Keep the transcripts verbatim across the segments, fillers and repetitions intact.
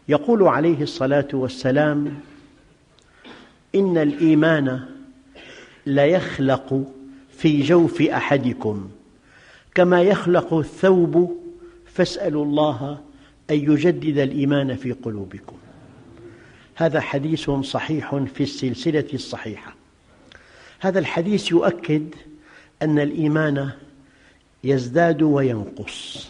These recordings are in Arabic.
يقول عليه الصلاة والسلام: إن الإيمان ليخلق في جوف أحدكم كما يخلق الثوب فاسألوا الله أن يجدد الإيمان في قلوبكم. هذا حديث صحيح في السلسلة الصحيحة. هذا الحديث يؤكد أن الإيمان يزداد وينقص،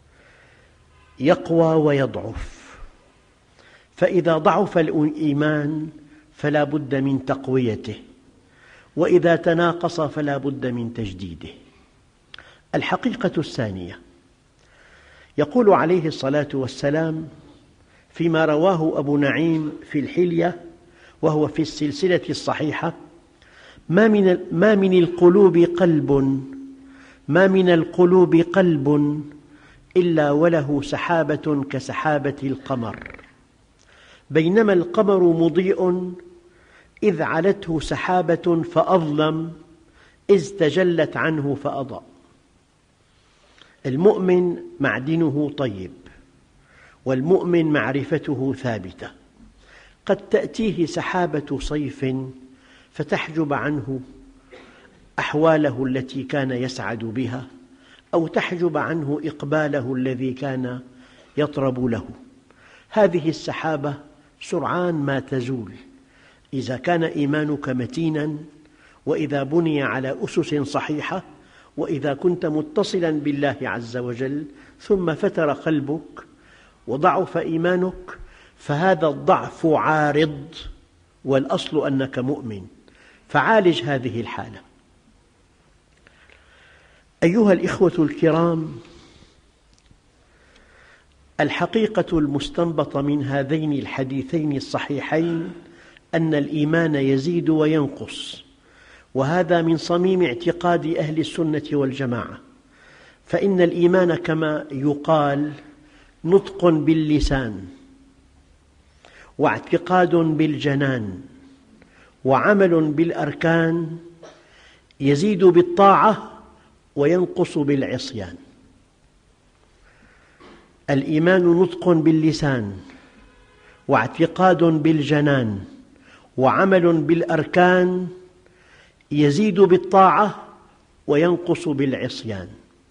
يقوى ويضعف، فإذا ضعف الإيمان فلا بد من تقويته، وإذا تناقص فلا بد من تجديده. الحقيقة الثانية، يقول عليه الصلاة والسلام فيما رواه أبو نعيم في الحلية وهو في السلسلة الصحيحة: ما من ما من القلوب قلب ما من القلوب قلب إلا وله سحابة كسحابة القمر، بينما القمر مضيء إذ علته سحابة فأظلم إذ تجلت عنه فأضاء. المؤمن معدنه طيب، والمؤمن معرفته ثابتة. قد تأتيه سحابة صيف فتحجب عنه أحواله التي كان يسعد بها، أو تحجب عنه إقباله الذي كان يطرب له. هذه السحابة سرعان ما تزول إذا كان إيمانك متيناً، وإذا بني على أسس صحيحة، وإذا كنت متصلاً بالله عز وجل، ثم فتر قلبك وضعف إيمانك، فهذا الضعف عارض، والأصل أنك مؤمن، فعالج هذه الحالة. أيها الإخوة الكرام، الحقيقة المستنبطة من هذين الحديثين الصحيحين أن الإيمان يزيد وينقص، وهذا من صميم اعتقاد أهل السنة والجماعة. فإن الإيمان كما يقال نطق باللسان، واعتقاد بالجنان، وعمل بالأركان، يزيد بالطاعة وينقص بالعصيان. الإيمان نطق باللسان، واعتقاد بالجنان، وعمل بالأركان، يزيد بالطاعة وينقص بالعصيان.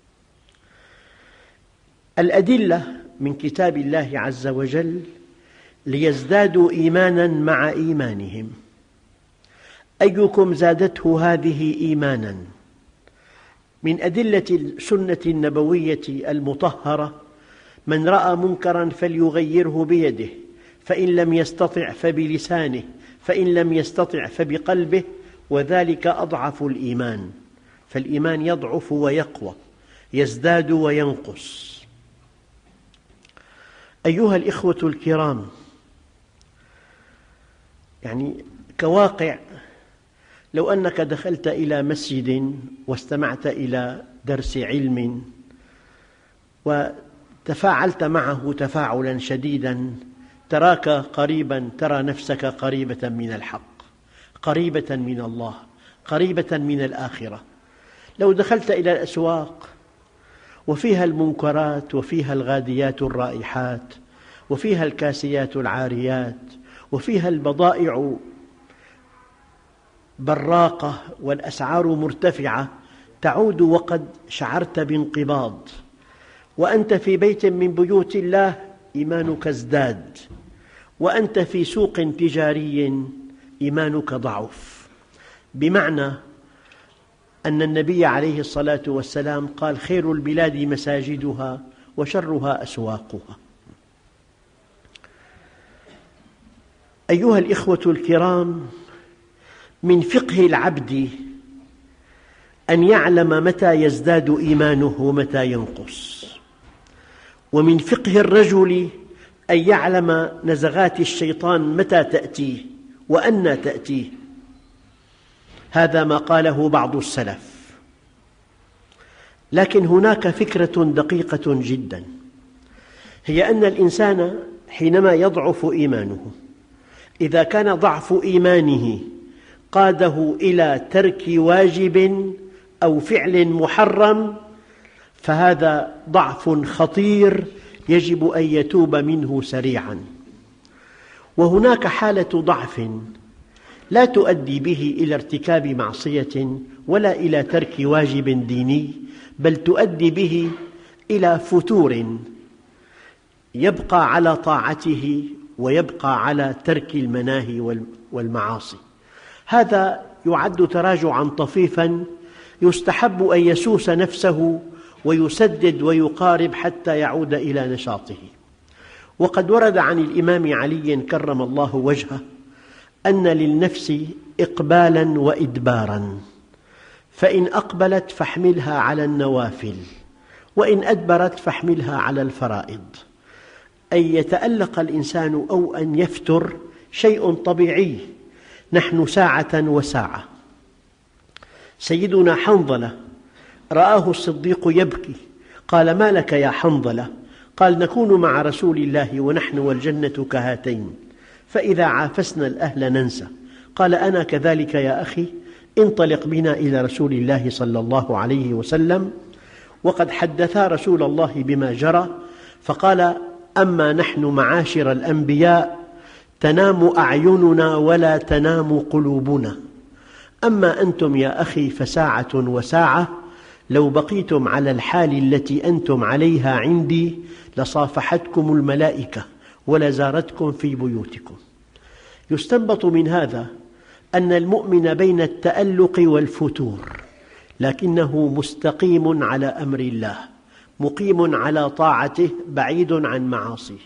الأدلة من كتاب الله عز وجل ليزدادوا إيماناً مع إيمانهم. أيكم زادته هذه إيماناً؟ من أدلة السنة النبوية المطهرة: من رأى منكراً فليغيره بيده، فإن لم يستطع فبلسانه، فإن لم يستطع فبقلبه، وذلك أضعف الإيمان. فالإيمان يضعف ويقوى، يزداد وينقص. أيها الإخوة الكرام، يعني كواقع، لو أنك دخلت إلى مسجد واستمعت إلى درس علم وتفاعلت معه تفاعلاً شديداً، تراك قريباً، ترى نفسك قريبة من الحق، قريبة من الله، قريبة من الآخرة. لو دخلت إلى الأسواق وفيها المنكرات، وفيها الغاديات الرائحات، وفيها الكاسيات العاريات، وفيها البضائع براقة والأسعار مرتفعة، تعود وقد شعرت بانقباض. وأنت في بيت من بيوت الله إيمانك ازداد، وأنت في سوق تجاري إيمانك ضعف. بمعنى أن النبي عليه الصلاة والسلام قال: خير البلاد مساجدها وشرها أسواقها. أيها الإخوة الكرام، من فقه العبد أن يعلم متى يزداد إيمانه ومتى ينقص، ومن فقه الرجل أن يعلم نزغات الشيطان متى تأتيه وأنى تأتيه. هذا ما قاله بعض السلف. لكن هناك فكرة دقيقة جدا، هي أن الإنسان حينما يضعف إيمانه، إذا كان ضعف إيمانه قاده إلى ترك واجب أو فعل محرم، فهذا ضعف خطير يجب أن يتوب منه سريعاً. وهناك حالة ضعف لا تؤدي به إلى ارتكاب معصية ولا إلى ترك واجب ديني، بل تؤدي به إلى فتور يبقى على طاعته ويبقى على ترك المناهي والمعاصي. هذا يعد تراجعاً طفيفاً يستحب أن يسوس نفسه ويسدد ويقارب حتى يعود إلى نشاطه. وقد ورد عن الإمام علي كرم الله وجهه أن للنفس إقبالاً وإدباراً، فإن أقبلت فاحملها على النوافل، وإن أدبرت فاحملها على الفرائض. أن يتألق الإنسان أو أن يفتر شيء طبيعي، نحن ساعة وساعة. سيدنا حنظلة رآه الصديق يبكي، قال: ما لك يا حنظلة؟ قال: نكون مع رسول الله ونحن والجنة كهاتين، فإذا عافسنا الأهل ننسى. قال: أنا كذلك يا أخي، انطلق بنا إلى رسول الله صلى الله عليه وسلم. وقد حدثا رسول الله بما جرى، فقال: أما نحن معاشر الأنبياء تنام أعيننا ولا تنام قلوبنا، أما أنتم يا أخي فساعة وساعة، لو بقيتم على الحال التي أنتم عليها عندي لصافحتكم الملائكة ولزارتكم في بيوتكم. يستنبط من هذا أن المؤمن بين التألق والفتور، لكنه مستقيم على أمر الله، مقيم على طاعته، بعيد عن معاصيه.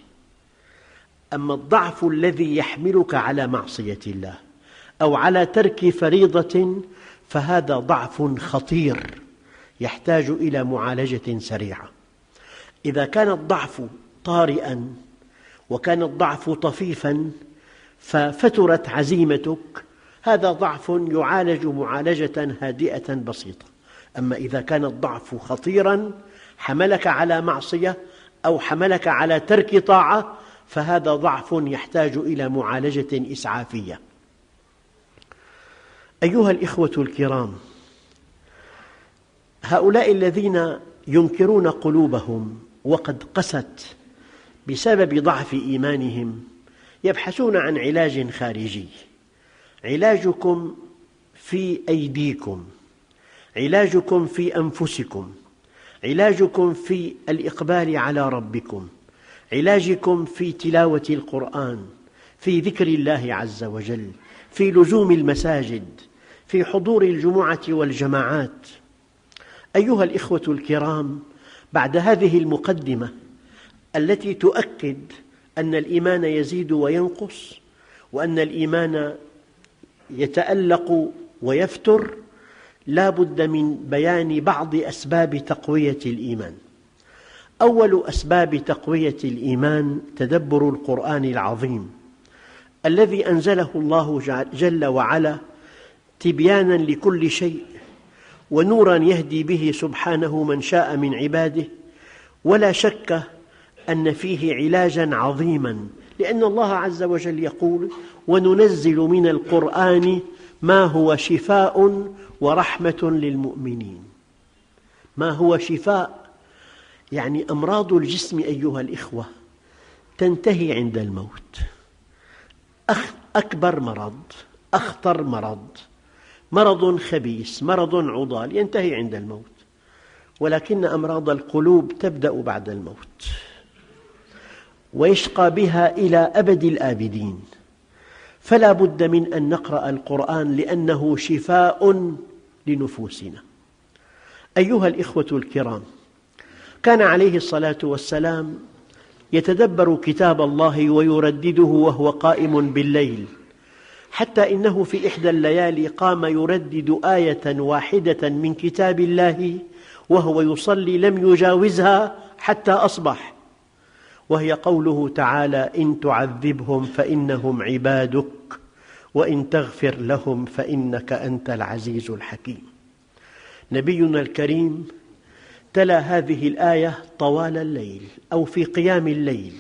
أما الضعف الذي يحملك على معصية الله أو على ترك فريضة فهذا ضعف خطير يحتاج إلى معالجة سريعة. إذا كان الضعف طارئاً وكان الضعف طفيفاً ففترت عزيمتك، هذا ضعف يعالج معالجة هادئة بسيطة. أما إذا كان الضعف خطيراً حملك على معصية أو حملك على ترك طاعة فهذا ضعف يحتاج إلى معالجة إسعافية. أيها الإخوة الكرام، هؤلاء الذين ينكرون قلوبهم وقد قست بسبب ضعف إيمانهم يبحثون عن علاج خارجي. علاجكم في أيديكم، علاجكم في أنفسكم، علاجكم في الإقبال على ربكم، علاجكم في تلاوة القرآن، في ذكر الله عز وجل، في لزوم المساجد، في حضور الجمعة والجماعات. أيها الإخوة الكرام، بعد هذه المقدمة التي تؤكد أن الإيمان يزيد وينقص وأن الإيمان يتألق ويفتر، لا بد من بيان بعض أسباب تقوية الإيمان. أول أسباب تقوية الإيمان تدبر القرآن العظيم الذي أنزله الله جل وعلا تبياناً لكل شيء ونوراً يهدي به سبحانه من شاء من عباده. ولا شك أن فيه علاجاً عظيماً، لأن الله عز وجل يقول: وننزل من القرآن ما هو شفاء ورحمة للمؤمنين. ما هو شفاء؟ يعني أمراض الجسم أيها الإخوة تنتهي عند الموت. أكبر مرض، أخطر مرض، مرض خبيث، مرض عضال ينتهي عند الموت، ولكن أمراض القلوب تبدأ بعد الموت ويشقى بها إلى أبد الآبدين. فلا بد من أن نقرأ القرآن لأنه شفاء لنفوسنا. أيها الإخوة الكرام، كان عليه الصلاة والسلام يتدبر كتاب الله ويردده وهو قائم بالليل، حتى إنه في إحدى الليالي قام يردد آية واحدة من كتاب الله وهو يصلي لم يجاوزها حتى أصبح، وهي قوله تعالى: إن تعذبهم فإنهم عبادك وإن تغفر لهم فإنك أنت العزيز الحكيم. نبينا الكريم تلا هذه الآية طوال الليل أو في قيام الليل،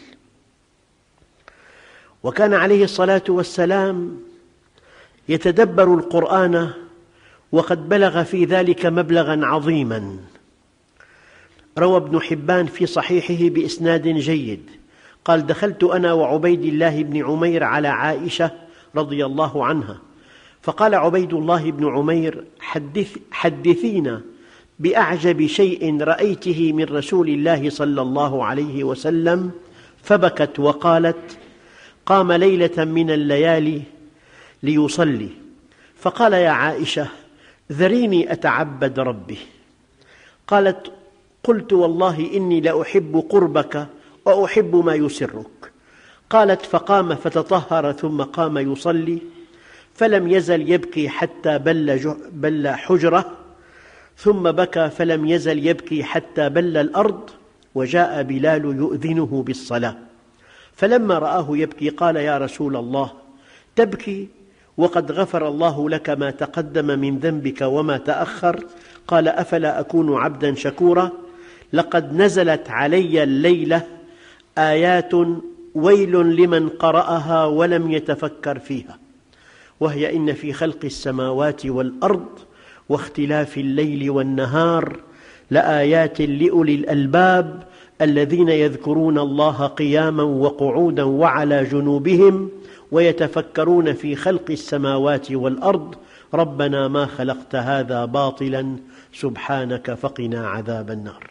وكان عليه الصلاة والسلام يتدبر القرآن وقد بلغ في ذلك مبلغاً عظيماً. روى ابن حبان في صحيحه بإسناد جيد قال: دخلت أنا وعبيد الله بن عمير على عائشة رضي الله عنها، فقال عبيد الله بن عمير: حدث حدثينا بأعجب شيء رأيته من رسول الله صلى الله عليه وسلم. فبكت وقالت: قام ليلة من الليالي ليصلي، فقال: يا عائشة، ذريني أتعبد ربي. قالت: قلت: والله إني لأحب قربك وأحب ما يسرك. قالت: فقام فتطهر ثم قام يصلي، فلم يزل يبكي حتى بل, بل حجرة، ثم بكى فلم يزل يبكي حتى بل الأرض، وجاء بلال يؤذنه بالصلاة، فلما رآه يبكي قال: يا رسول الله، تبكي وقد غفر الله لك ما تقدم من ذنبك وما تأخر؟ قال: أفلا أكون عبدا شكورا؟ لقد نزلت علي الليلة آيات ويل لمن قرأها ولم يتفكر فيها، وهي: إن في خلق السماوات والأرض واختلاف الليل والنهار لآيات لأولي الألباب الذين يذكرون الله قياما وقعودا وعلى جنوبهم ويتفكرون في خلق السماوات والأرض ربنا ما خلقت هذا باطلا سبحانك فقنا عذاب النار.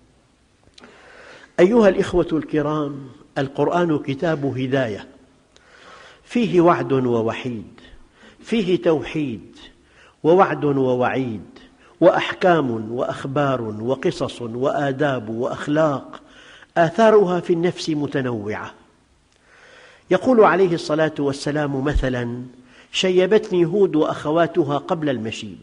أيها الإخوة الكرام، القرآن كتاب هداية، فيه وعد ووعيد، فيه توحيد ووعد ووعيد وأحكام وأخبار وقصص وآداب وأخلاق، آثارها في النفس متنوعة. يقول عليه الصلاة والسلام مثلاً: شيبتني هود وأخواتها قبل المشيب.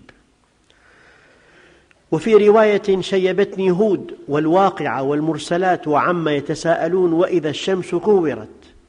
وفي رواية: شيبتني هود والواقعة والمرسلات وعما يتساءلون وإذا الشمس كورت.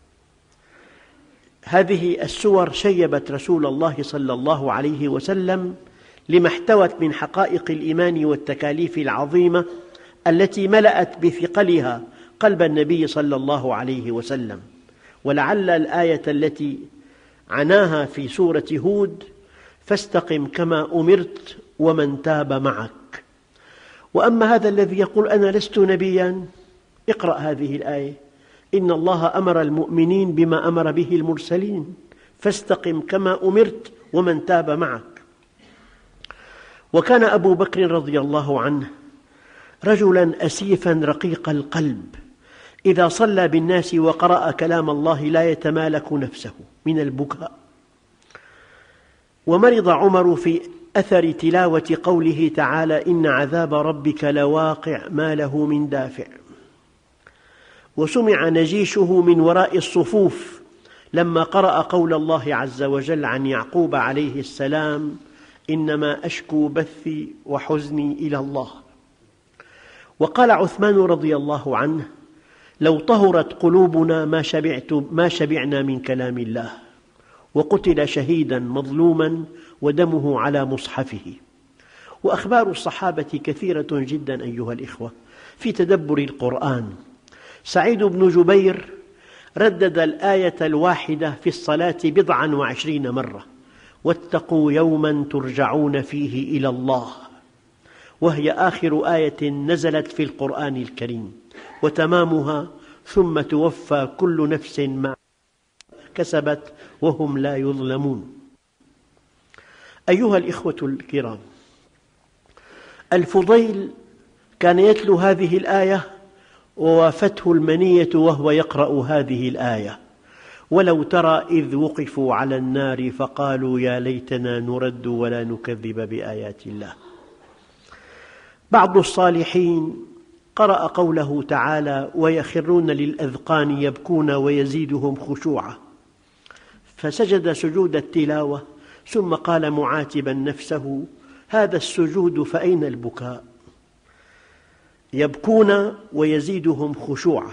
هذه السور شيبت رسول الله صلى الله عليه وسلم لما احتوت من حقائق الإيمان والتكاليف العظيمة التي ملأت بثقلها قلب النبي صلى الله عليه وسلم. ولعل الآية التي عناها في سورة هود: فاستقم كما أمرت ومن تاب معك. وأما هذا الذي يقول: أنا لست نبياً، اقرأ هذه الآية: إن الله أمر المؤمنين بما أمر به المرسلين، فاستقم كما أمرت ومن تاب معك. وكان أبو بكر رضي الله عنه رجلاً أسيفاً رقيق القلب، إذا صلى بالناس وقرأ كلام الله لا يتمالك نفسه من البكاء. ومرض عمر في أثر تلاوة قوله تعالى: إن عذاب ربك لواقع ما له من دافع. وسمع نجيشه من وراء الصفوف لما قرأ قول الله عز وجل عن يعقوب عليه السلام: إنما أشكو بثي وحزني إلى الله. وقال عثمان رضي الله عنه: لو طهرت قلوبنا ما شبعت ما شبعنا من كلام الله. وقتل شهيدا مظلوما ودمه على مصحفه. وأخبار الصحابة كثيرة جدا أيها الإخوة في تدبر القرآن. سعيد بن جبير ردد الآية الواحدة في الصلاة بضعا وعشرين مرة: واتقوا يوما ترجعون فيه إلى الله، وهي آخر آية نزلت في القرآن الكريم، وتمامها: ثم توفى كل نفس ما كسبت وهم لا يظلمون. أيها الإخوة الكرام، الفضيل كان يتلو هذه الآية ووافته المنية وهو يقرأ هذه الآية: ولو ترى إذ وقفوا على النار فقالوا يا ليتنا نرد ولا نكذب بآيات الله. بعض الصالحين قرأ قوله تعالى: ويخرون للأذقان يبكون ويزيدهم خشوعا، فسجد سجود التلاوة، ثم قال معاتبا نفسه: هذا السجود فأين البكاء؟ يبكون ويزيدهم خشوعا.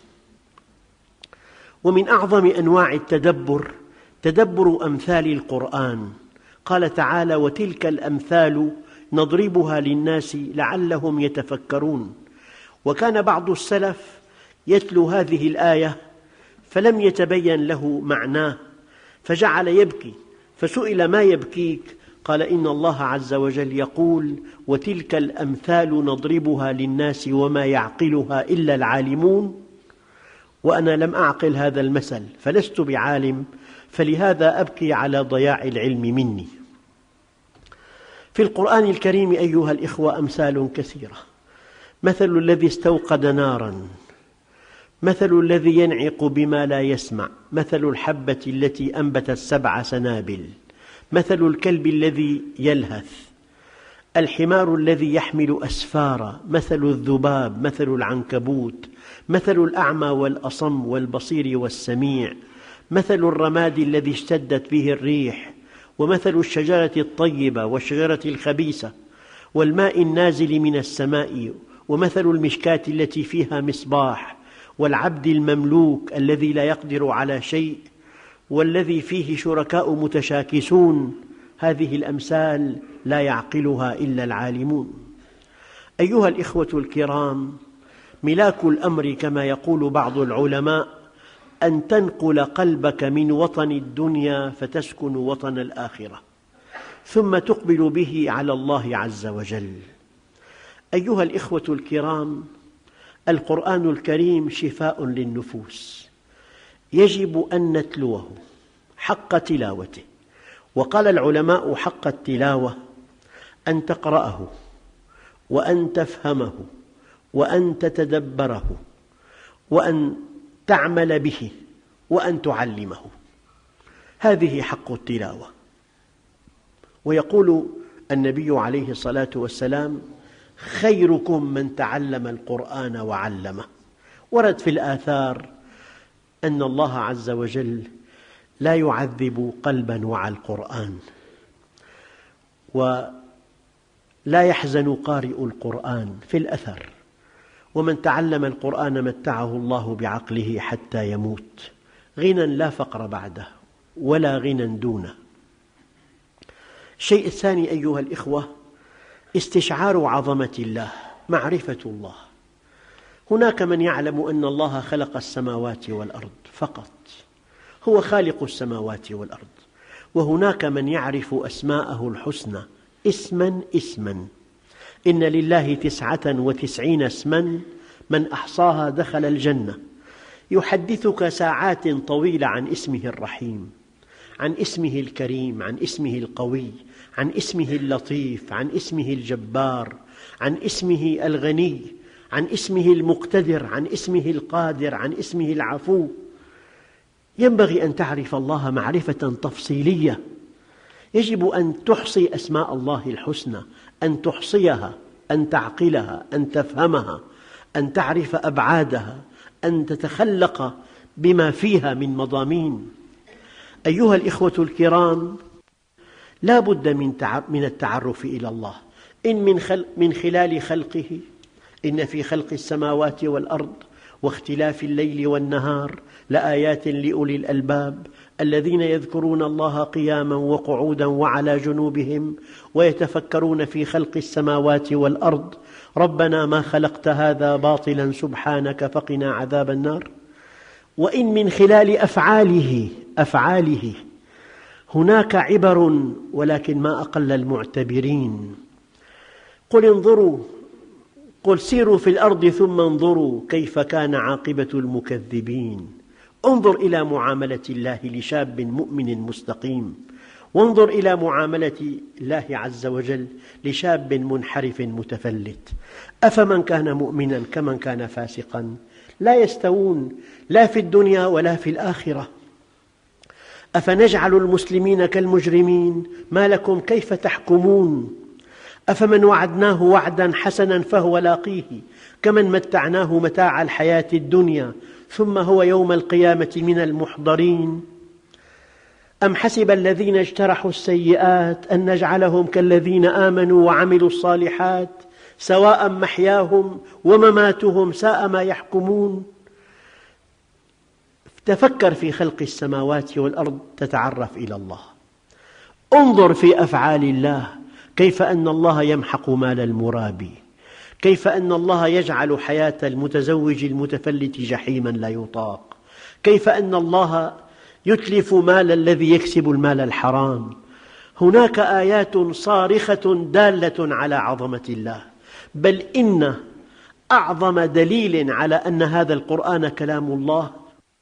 ومن أعظم أنواع التدبر تدبر أمثال القرآن. قال تعالى: وتلك الأمثال نضربها للناس لعلهم يتفكرون. وكان بعض السلف يتلو هذه الآية فلم يتبين له معناه فجعل يبكي، فسئل: ما يبكيك؟ قال: إن الله عز وجل يقول: وتلك الأمثال نضربها للناس وما يعقلها إلا العالمون. وأنا لم أعقل هذا المثل فلست بعالم، فلهذا أبكي على ضياع العلم مني. في القرآن الكريم أيها الإخوة أمثال كثيرة. مثل الذي استوقد ناراً، مثل الذي ينعق بما لا يسمع، مثل الحبة التي أنبتت سبع سنابل، مثل الكلب الذي يلهث، الحمار الذي يحمل أسفارا، مثل الذباب، مثل العنكبوت، مثل الأعمى والأصم والبصير والسميع، مثل الرماد الذي اشتدت به الريح، ومثل الشجرة الطيبة والشجرة الخبيثة، والماء النازل من السماء، ومثل المشكاة التي فيها مصباح، والعبد المملوك الذي لا يقدر على شيء، والذي فيه شركاء متشاكسون. هذه الأمثال لا يعقلها إلا العالمون. أيها الإخوة الكرام، ملاك الأمر كما يقول بعض العلماء أن تنقل قلبك من وطن الدنيا فتسكن وطن الآخرة، ثم تقبل به على الله عز وجل. أيها الإخوة الكرام، القرآن الكريم شفاء للنفوس، يجب أن نتلوه حق تلاوته. وقال العلماء حق التلاوة أن تقرأه وأن تفهمه وأن تتدبره وأن تعمل به وأن تعلمه، هذه حق التلاوة. ويقول النبي عليه الصلاة والسلام: خيركم من تعلم القرآن وعلمه. ورد في الآثار أن الله عز وجل لا يعذب قلبا وعى القرآن، ولا يحزن قارئ القرآن في الأثر، ومن تعلم القرآن متعه الله بعقله حتى يموت، غنى لا فقر بعده ولا غنى دونه. الشيء الثاني أيها الإخوة استشعار عظمة الله، معرفة الله. هناك من يعلم أن الله خلق السماوات والأرض فقط، هو خالق السماوات والأرض، وهناك من يعرف أسماءه الحسنى اسماً اسماً. إن لله تسعة وتسعين اسماً من أحصاها دخل الجنة. يحدثك ساعات طويلة عن اسمه الرحيم، عن اسمه الكريم، عن اسمه القوي، عن اسمه اللطيف، عن اسمه الجبار، عن اسمه الغني، عن اسمه المقتدر، عن اسمه القادر، عن اسمه العفو. ينبغي أن تعرف الله معرفة تفصيلية. يجب أن تحصي أسماء الله الحسنى، أن تحصيها، أن تعقلها، أن تفهمها، أن تعرف أبعادها، أن تتخلق بما فيها من مضامين. أيها الإخوة الكرام، لا بد من التعرف إلى الله، إن من, خلق من خلال خلقه. إن في خلق السماوات والأرض واختلاف الليل والنهار لآيات لأولي الألباب الذين يذكرون الله قياما وقعودا وعلى جنوبهم ويتفكرون في خلق السماوات والأرض ربنا ما خلقت هذا باطلا سبحانك فقنا عذاب النار. وإن من خلال أفعاله أفعاله هناك عبر، ولكن ما أقل المعتبرين. قل انظروا قل سيروا في الأرض ثم انظروا كيف كان عاقبة المكذبين. انظر إلى معاملة الله لشاب مؤمن مستقيم، وانظر إلى معاملة الله عز وجل لشاب منحرف متفلت. أفمن كان مؤمنا كمن كان فاسقا لا يستوون، لا في الدنيا ولا في الآخرة. أفنجعل المسلمين كالمجرمين ما لكم كيف تحكمون. أفمن وعدناه وعدا حسنا فهو لاقيه كمن متعناه متاع الحياة الدنيا ثم هو يوم القيامة من المحضرين. أم حسب الذين اجترحوا السيئات أن نجعلهم كالذين آمنوا وعملوا الصالحات سواء محياهم ومماتهم ساء ما يحكمون. تفكر في خلق السماوات والأرض تتعرف إلى الله. انظر في أفعال الله، كيف أن الله يمحق مال المرابي، كيف أن الله يجعل حياة المتزوج المتفلت جحيما لا يطاق، كيف أن الله يتلف مال الذي يكسب المال الحرام. هناك آيات صارخة دالة على عظمة الله، بل إن أعظم دليل على أن هذا القرآن كلام الله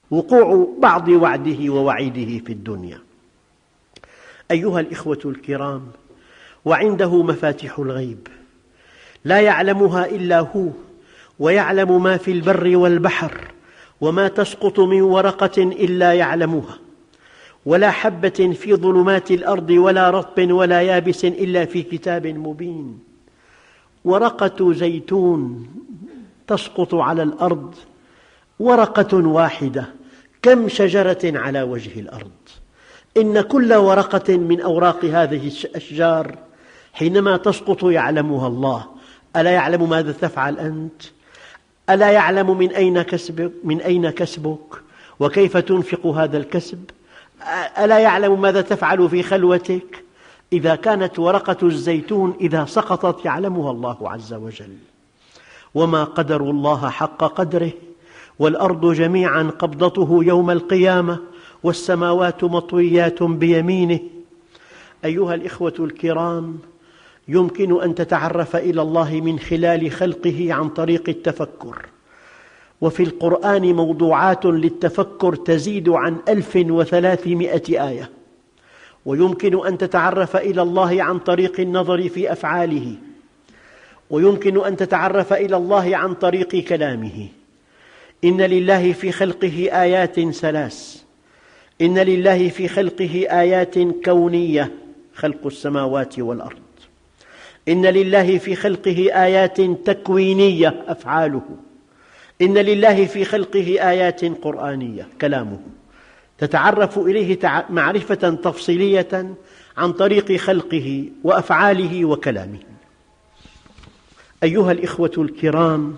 وقوع بعض وعده ووعيده في الدنيا. أيها الإخوة الكرام، وعنده مفاتيح الغيب لا يعلمها إلا هو، ويعلم ما في البر والبحر، وما تسقط من ورقة إلا يعلمها، ولا حبة في ظلمات الأرض ولا رطب ولا يابس إلا في كتاب مبين. ورقة زيتون تسقط على الأرض، ورقة واحدة، كم شجرة على وجه الأرض. إن كل ورقة من أوراق هذه الأشجار حينما تسقط يعلمها الله. ألا يعلم ماذا تفعل أنت؟ ألا يعلم من أين كسبك, من أين كسبك وكيف تنفق هذا الكسب؟ ألا يعلم ماذا تفعل في خلوتك؟ إذا كانت ورقة الزيتون إذا سقطت يعلمها الله عز وجل. وما قدر الله حق قدره، والأرض جميعا قبضته يوم القيامة، والسماوات مطويات بيمينه. أيها الإخوة الكرام، يمكن أن تتعرف إلى الله من خلال خلقه عن طريق التفكر، وفي القرآن موضوعات للتفكر تزيد عن ألف وثلاثمائة آية. ويمكن أن تتعرف إلى الله عن طريق النظر في أفعاله، ويمكن أن تتعرف إلى الله عن طريق كلامه. إن لله في خلقه آيات ثلاث: إن لله في خلقه آيات كونية، خلق السماوات والأرض. إن لله في خلقه آيات تكوينية، أفعاله. إن لله في خلقه آيات قرآنية، كلامه. تتعرف إليه معرفة تفصيلية عن طريق خلقه وأفعاله وكلامه. أيها الإخوة الكرام،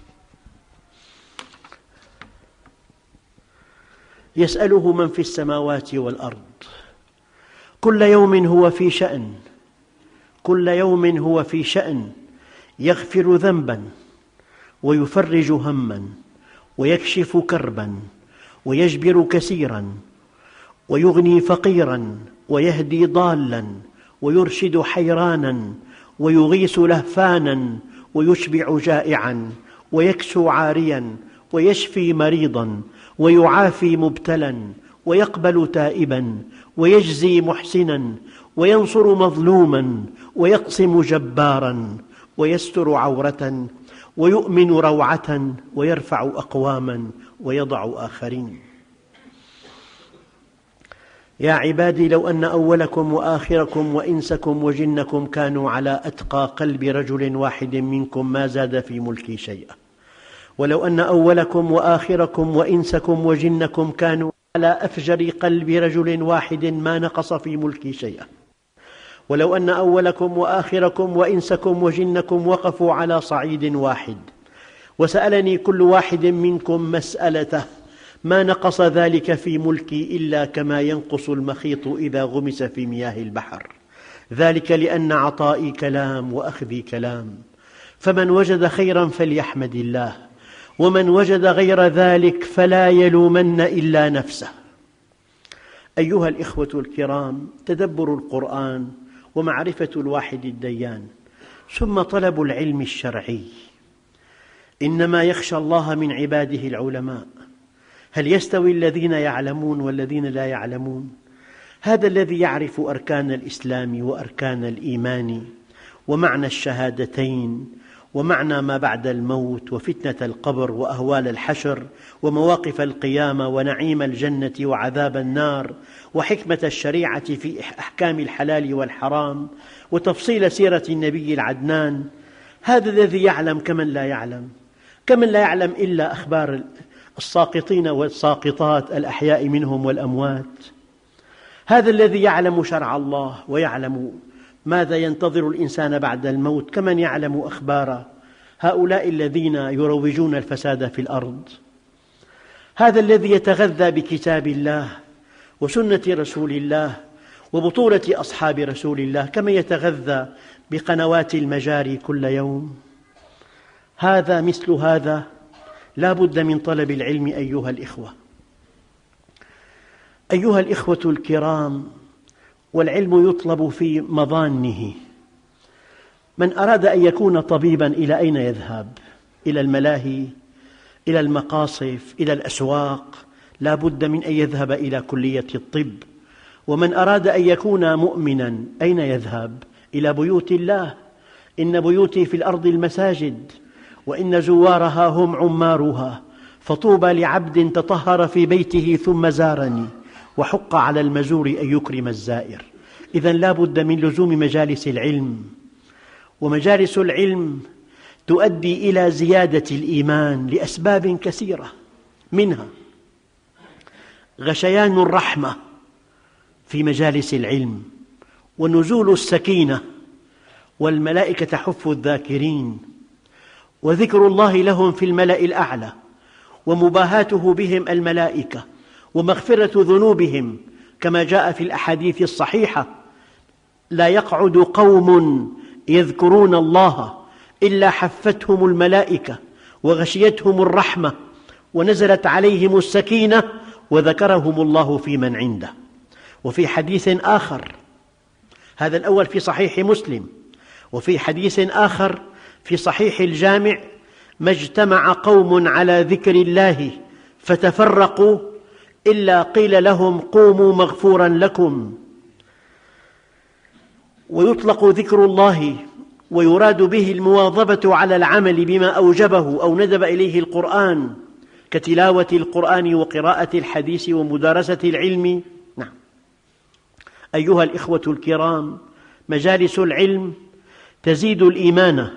يسأله من في السماوات والأرض، كل يوم هو في شأن، كل يوم هو في شأن، يغفر ذنبا ويفرج هما ويكشف كربا ويجبر كثيرا ويغني فقيرا ويهدي ضالا ويرشد حيرانا ويغيث لهفانا ويشبع جائعا ويكسو عاريا ويشفي مريضا ويعافي مبتلا ويقبل تائبا ويجزي محسنا وينصر مظلوما ويقسم جبارا ويستر عورة ويؤمن روعة ويرفع أقواما ويضع آخرين. يا عبادي، لو أن أولكم وآخركم وإنسكم وجنكم كانوا على أتقى قلب رجل واحد منكم ما زاد في ملكي شيئا. ولو أن أولكم وآخركم وإنسكم وجنكم كانوا على أفجر قلب رجل واحد ما نقص في ملكي شيئا. ولو أن أولكم وآخركم وإنسكم وجنكم وقفوا على صعيد واحد وسألني كل واحد منكم مسألته ما نقص ذلك في ملكي إلا كما ينقص المخيط إذا غمس في مياه البحر. ذلك لأن عطائي كلام وأخذي كلام. فمن وجد خيرا فليحمد الله، ومن وجد غير ذلك فلا يلومن إلا نفسه. أيها الإخوة الكرام، تدبر القرآن ومعرفة الواحد الديان، ثم طلب العلم الشرعي. إنما يخشى الله من عباده العلماء. هل يستوي الذين يعلمون والذين لا يعلمون؟ هذا الذي يعرف أركان الإسلام وأركان الإيمان ومعنى الشهادتين ومعنى ما بعد الموت وفتنة القبر وأهوال الحشر ومواقف القيامة ونعيم الجنة وعذاب النار وحكمة الشريعة في أحكام الحلال والحرام وتفصيل سيرة النبي العدنان. هذا الذي يعلم كمن لا يعلم، كمن لا يعلم إلا أخبار الساقطين والساقطات الأحياء منهم والأموات. هذا الذي يعلم شرع الله ويعلم ماذا ينتظر الإنسان بعد الموت كمن يعلم أخبار هؤلاء الذين يروجون الفساد في الأرض. هذا الذي يتغذى بكتاب الله وسنة رسول الله وبطولة أصحاب رسول الله كما يتغذى بقنوات المجاري كل يوم. هذا مثل هذا لا بد من طلب العلم. أيها الإخوة أيها الإخوة الكرام، والعلم يطلب في مظانه. من أراد أن يكون طبيبا إلى أين يذهب؟ إلى الملاهي، إلى المقاصف، إلى الأسواق؟ لا بد من أن يذهب إلى كلية الطب. ومن أراد أن يكون مؤمنا أين يذهب؟ إلى بيوت الله. إن بيوتي في الأرض المساجد، وإن زوارها هم عمارها، فطوبى لعبد تطهر في بيته ثم زارني، وحق على المزور أن يكرم الزائر. إذن لا بد من لزوم مجالس العلم، ومجالس العلم تؤدي إلى زيادة الإيمان لأسباب كثيرة، منها غشيان الرحمة في مجالس العلم، ونزول السكينة، والملائكة تحف الذاكرين، وذكر الله لهم في الملأ الأعلى، ومباهاته بهم الملائكة، ومغفرة ذنوبهم كما جاء في الأحاديث الصحيحة: لا يقعد قوم يذكرون الله إلا حفتهم الملائكة وغشيتهم الرحمة ونزلت عليهم السكينة وذكرهم الله في من عنده. وفي حديث آخر، هذا الأول في صحيح مسلم، وفي حديث آخر في صحيح الجامع: ما اجتمع قوم على ذكر الله فتفرقوا إلا قيل لهم قوموا مغفورا لكم. ويطلق ذكر الله ويراد به المواظبة على العمل بما أوجبه أو ندب إليه القرآن، كتلاوة القرآن وقراءة الحديث ومدارسة العلم. نعم أيها الإخوة الكرام، مجالس العلم تزيد الإيمان،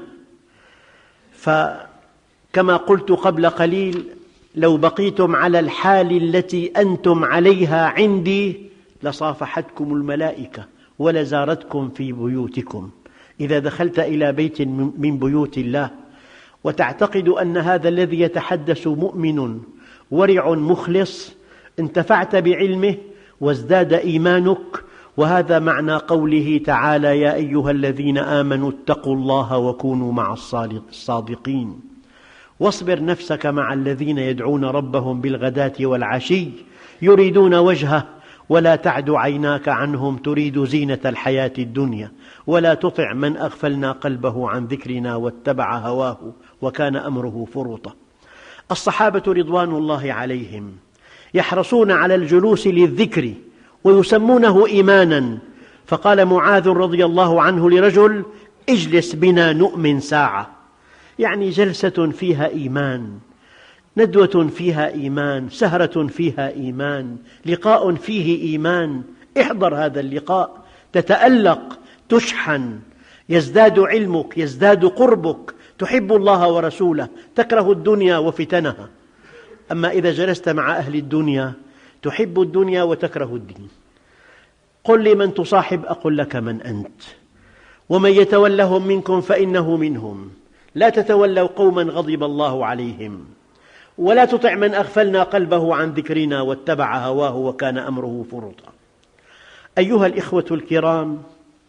فكما قلت قبل قليل: لو بقيتم على الحال التي أنتم عليها عندي لصافحتكم الملائكة ولزارتكم في بيوتكم. إذا دخلت إلى بيت من بيوت الله وتعتقد أن هذا الذي يتحدث مؤمن ورع مخلص، انتفعت بعلمه وازداد إيمانك. وهذا معنى قوله تعالى: يا أيها الذين آمنوا اتقوا الله وكونوا مع الصادقين. واصبر نفسك مع الذين يدعون ربهم بالغداة والعشي يريدون وجهه ولا تعد عيناك عنهم تريد زينة الحياة الدنيا ولا تطع من أغفلنا قلبه عن ذكرنا واتبع هواه وكان أمره فرطا. الصحابة رضوان الله عليهم يحرصون على الجلوس للذكر ويسمونه إيمانا، فقال معاذ رضي الله عنه لرجل: اجلس بنا نؤمن ساعة، يعني جلسة فيها إيمان، ندوة فيها إيمان، سهرة فيها إيمان، لقاء فيه إيمان. احضر هذا اللقاء، تتألق، تشحن، يزداد علمك، يزداد قربك، تحب الله ورسوله، تكره الدنيا وفتنها. أما إذا جلست مع أهل الدنيا تحب الدنيا وتكره الدين. قل لي من تصاحب أقول لك من أنت، ومن يتولهم منكم فإنه منهم. لا تتولوا قوما غضب الله عليهم، ولا تطع من أغفلنا قلبه عن ذكرنا واتبع هواه وكان أمره فرطا. أيها الإخوة الكرام،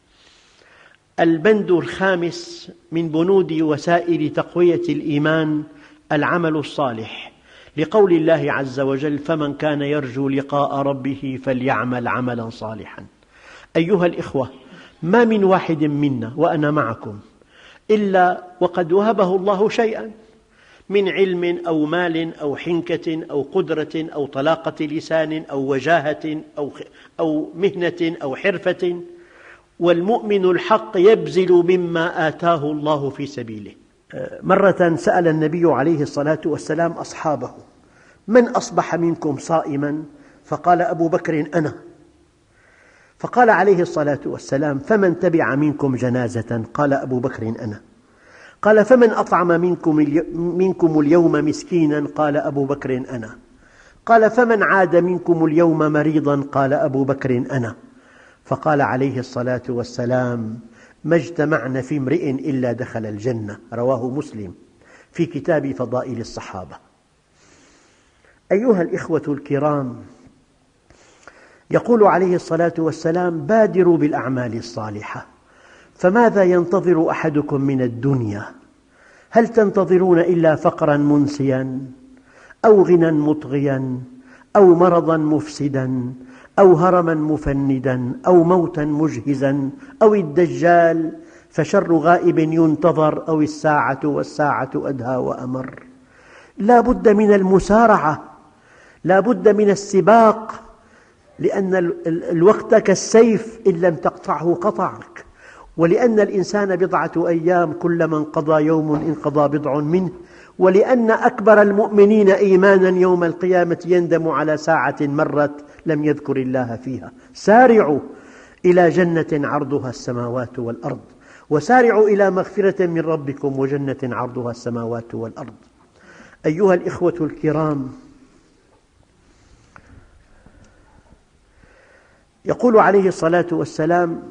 البند الخامس من بنود وسائل تقوية الإيمان العمل الصالح، لقول الله عز وجل: فمن كان يرجو لقاء ربه فليعمل عملا صالحا. أيها الإخوة، ما من واحد منا وأنا معكم إلا وقد وهبه الله شيئا من علم أو مال أو حنكة أو قدرة أو طلاقة لسان أو وجاهة أو أو مهنة أو حرفة، والمؤمن الحق يبذل مما آتاه الله في سبيله. مرة سأل النبي عليه الصلاة والسلام أصحابه: من أصبح منكم صائما؟ فقال أبو بكر: أنا. فقال عليه الصلاة والسلام: فمن تبع منكم جنازة؟ قال أبو بكر: أنا. قال: فمن أطعم منكم, منكم اليوم مسكينا؟ قال أبو بكر: أنا. قال: فمن عاد منكم اليوم مريضا؟ قال أبو بكر: أنا. فقال عليه الصلاة والسلام: ما اجتمعن في امرئ إلا دخل الجنة. رواه مسلم في كتاب فضائل الصحابة. أيها الإخوة الكرام، يقول عليه الصلاة والسلام: بادروا بالأعمال الصالحة، فماذا ينتظر أحدكم من الدنيا؟ هل تنتظرون إلا فقرا منسيا أو غنى مطغيا أو مرضا مفسدا أو هرما مفندا أو موتا مجهزا أو الدجال فشر غائب ينتظر أو الساعة والساعة أدهى وأمر. لا بد من المسارعة لا بد من السباق، لأن الوقت كالسيف إن لم تقطعه قطعك، ولأن الإنسان بضعة أيام كلما انقضى يوم انقضى بضع منه، ولأن أكبر المؤمنين إيمانا يوم القيامة يندم على ساعة مرت لم يذكر الله فيها. سارعوا إلى جنة عرضها السماوات والأرض، وسارعوا إلى مغفرة من ربكم وجنة عرضها السماوات والأرض. أيها الإخوة الكرام، يقول عليه الصلاة والسلام: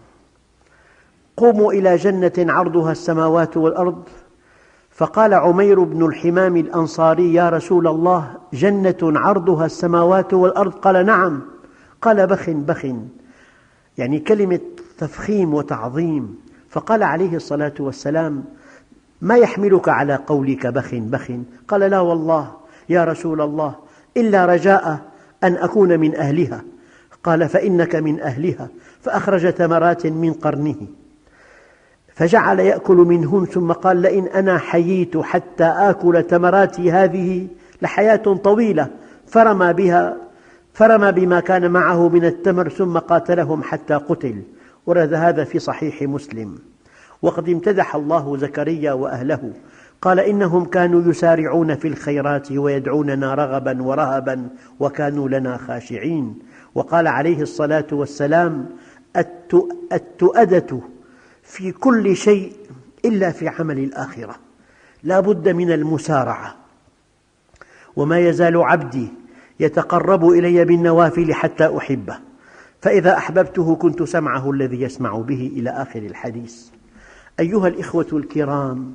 قوموا إلى جنة عرضها السماوات والأرض. فقال عمير بن الحمام الأنصاري: يا رسول الله، جنة عرضها السماوات والأرض؟ قال: نعم. قال: بخ بخ، يعني كلمة تفخيم وتعظيم. فقال عليه الصلاة والسلام: ما يحملك على قولك بخ بخ؟ قال: لا والله يا رسول الله، إلا رجاء أن أكون من أهلها. قال: فإنك من أهلها. فأخرج تمرات من قرنه فجعل يأكل منهن، ثم قال: لئن أنا حييت حتى آكل تمراتي هذه لحياة طويلة. فرمى بها فرمى بما كان معه من التمر، ثم قاتلهم حتى قتل. ورد هذا في صحيح مسلم. وقد امتدح الله زكريا وأهله، قال: إنهم كانوا يسارعون في الخيرات ويدعوننا رغبا ورهبا وكانوا لنا خاشعين. وقال عليه الصلاة والسلام: التؤدة في كل شيء إلا في عمل الآخرة. لا بد من المسارعة. وما يزال عبدي يتقرب إلي بالنوافل حتى أحبه، فإذا أحببته كنت سمعه الذي يسمع به، إلى آخر الحديث. أيها الإخوة الكرام،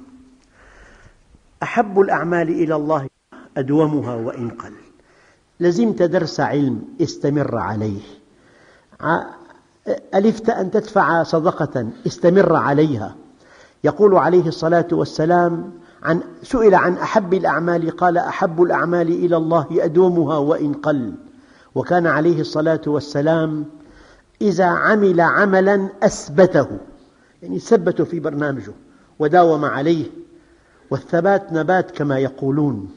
أحب الأعمال إلى الله أدومها وإن قل. لزمت درس علم، استمر عليه. ألفت أن تدفع صدقة، استمر عليها. يقول عليه الصلاة والسلام: عن سئل عن أحب الأعمال قال: أحب الأعمال إلى الله أدومها وإن قل. وكان عليه الصلاة والسلام إذا عمل عملا أثبته، يعني ثبته في برنامجه وداوم عليه، والثبات نبات كما يقولون.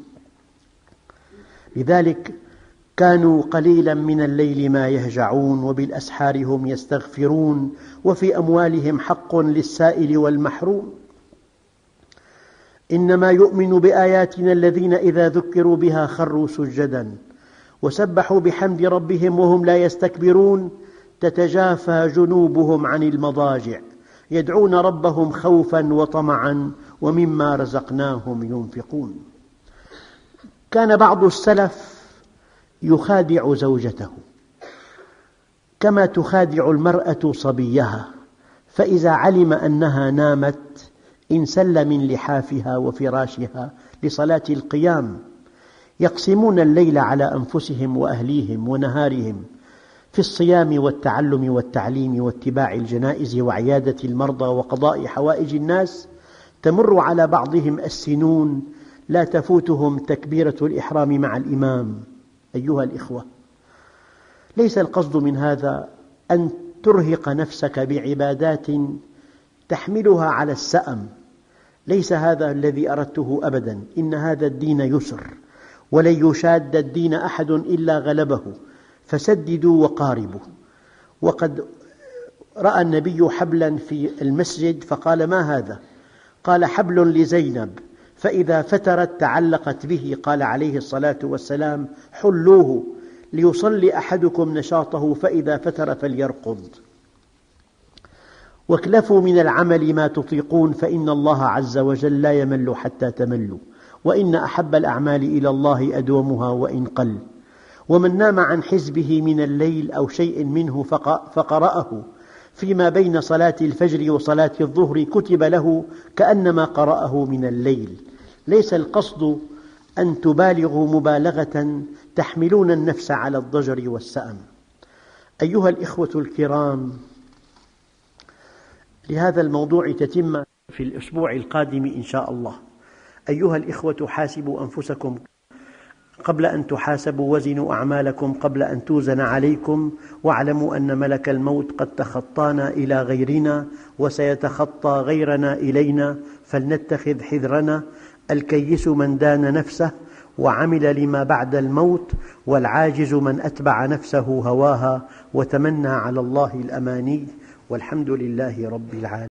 لذلك كانوا قليلا من الليل ما يهجعون وبالأسحار هم يستغفرون وفي أموالهم حق للسائل والمحروم. إنما يؤمن بآياتنا الذين إذا ذكروا بها خروا سجدا وسبحوا بحمد ربهم وهم لا يستكبرون. تتجافى جنوبهم عن المضاجع يدعون ربهم خوفا وطمعا ومما رزقناهم ينفقون. كان بعض السلف يخادع زوجته كما تخادع المرأة صبيها، فإذا علم أنها نامت انسل من لحافها وفراشها لصلاة القيام. يقسمون الليل على أنفسهم وأهليهم ونهارهم في الصيام والتعلم والتعليم واتباع الجنائز وعيادة المرضى وقضاء حوائج الناس. تمر على بعضهم السنون لا تفوتهم تكبيرة الإحرام مع الإمام. أيها الإخوة، ليس القصد من هذا أن ترهق نفسك بعبادات تحملها على السأم، ليس هذا الذي أردته أبدا. إن هذا الدين يسر، ولن يشاد الدين أحد إلا غلبه، فسددوا وقاربوا. وقد رأى النبي حبلا في المسجد فقال: ما هذا؟ قال: حبل لزينب، فإذا فترت تعلقت به. قال عليه الصلاة والسلام: حلوه ليصلي أحدكم نشاطه، فإذا فتر فليرقض. واكلفوا من العمل ما تطيقون، فإن الله عز وجل لا يمل حتى تملوا، وإن أحب الأعمال إلى الله أدومها وإن قل. ومن نام عن حزبه من الليل أو شيء منه فقرأه فيما بين صلاة الفجر وصلاة الظهر كتب له كأنما قرأه من الليل. ليس القصد أن تبالغوا مبالغة تحملون النفس على الضجر والسأم. أيها الإخوة الكرام، لهذا الموضوع تتم في الأسبوع القادم إن شاء الله. أيها الإخوة، حاسبوا أنفسكم قبل أن تحاسبوا، وزنوا أعمالكم قبل أن توزن عليكم، واعلموا أن ملك الموت قد تخطانا إلى غيرنا وسيتخطى غيرنا إلينا، فلنتخذ حذرنا. الكيس من دان نفسه وعمل لما بعد الموت، والعاجز من أتبع نفسه هواها وتمنى على الله الأماني، والحمد لله رب العالمين.